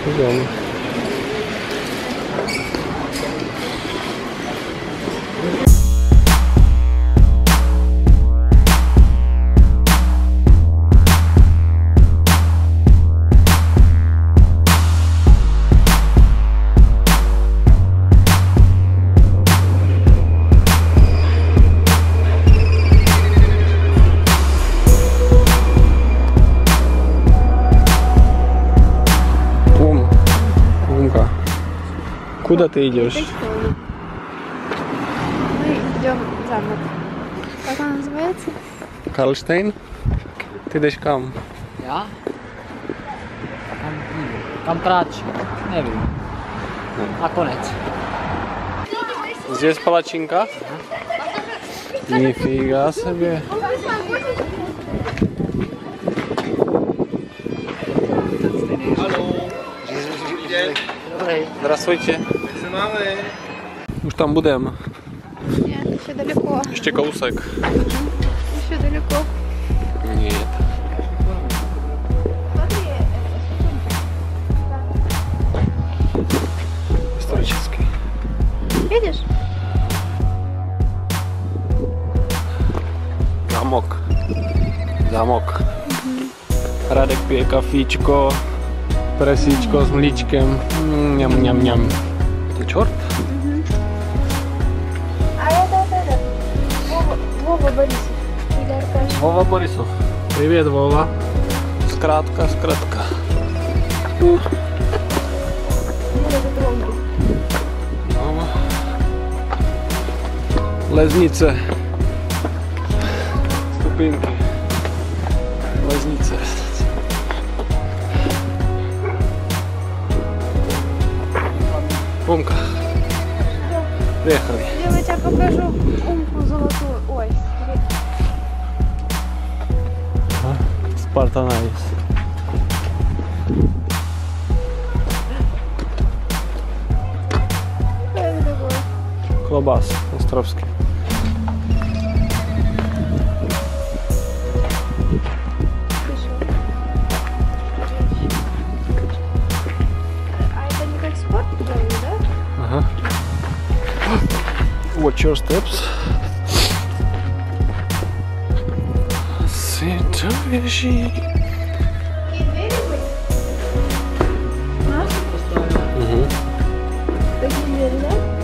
Idem. Куда ты идешь? Мы идем в замок. Как он называется? Karlstein? Ты идешь кам? Ja? Kam kratší, nevím. A konec. Здесь палачинка? Нифига себе. Здравствуйте. Už tam budeme. Нет, еще далеко. Ještě kousek. Еще далеко. Нет. Исторический. Видишь? Замок. Замок. Radek pije kafíčko, presíčko s mlíčkem. Ňam. Ty čort? А это. Вова Борисов. Или Аркаша. Вова Борисов. Привет, Вова. Скратка. Вова. Лезниce. Ступеньки. Лезниce. Умка. Приехали. Я тебе покажу умку золотую. Ой. Спартана есть. Что это такое? Колбас островский. А это не как спорт делали, да? Ага. Watch your steps. Святовежи. Какие двери были? Такие двери,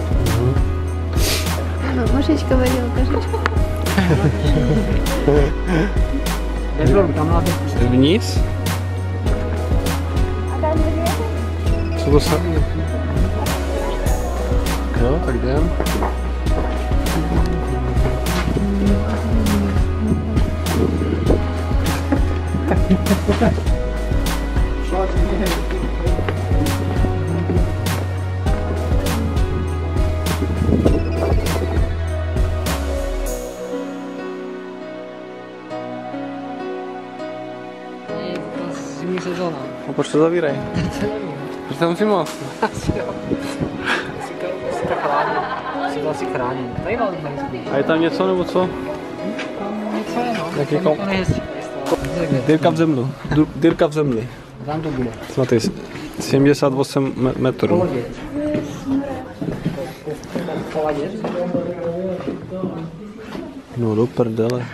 да? Машечка говорила, кошечка. Вниз. А там двери? Сюда сами. Ну, тогда. Zimní sezóna. No proč to zavírají? Proč tam si moc? Asi chráněn. Tady vás nejspíš. A je tam něco nebo co? Něco je, no. Jaký To nejezdí. Dyrka v zemlu. Dyrka v zemli. Tam to bude. Смотри, 78 metrů. No do prdele.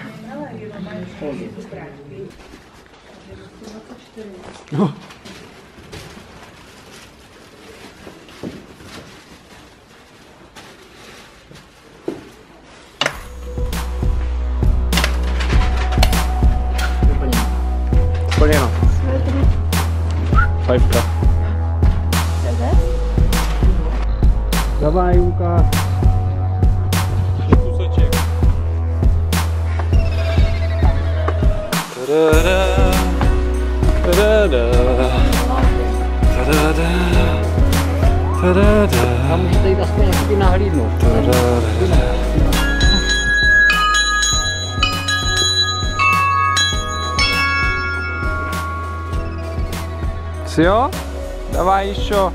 No. Splněno. Fajfka. Давай, Юка. Кусочек. Та-да-да. Та-да-да. Та-да-да. Ta-da-da. A můžete jít aspoň nějaký nahlídnout. Ta-da-da. Все? Давай еще.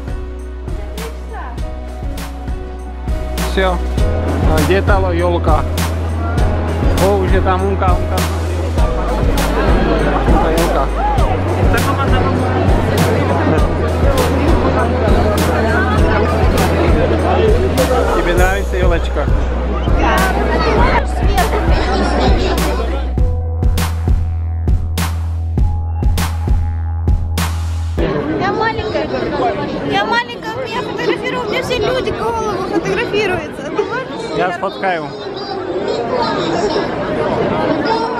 Все. А где та елка? О, уже там умка. Елка. как? Я маленькая. Я маленькая, меня фотографируют. У меня все люди голову фотографируются. Я сфоткаю.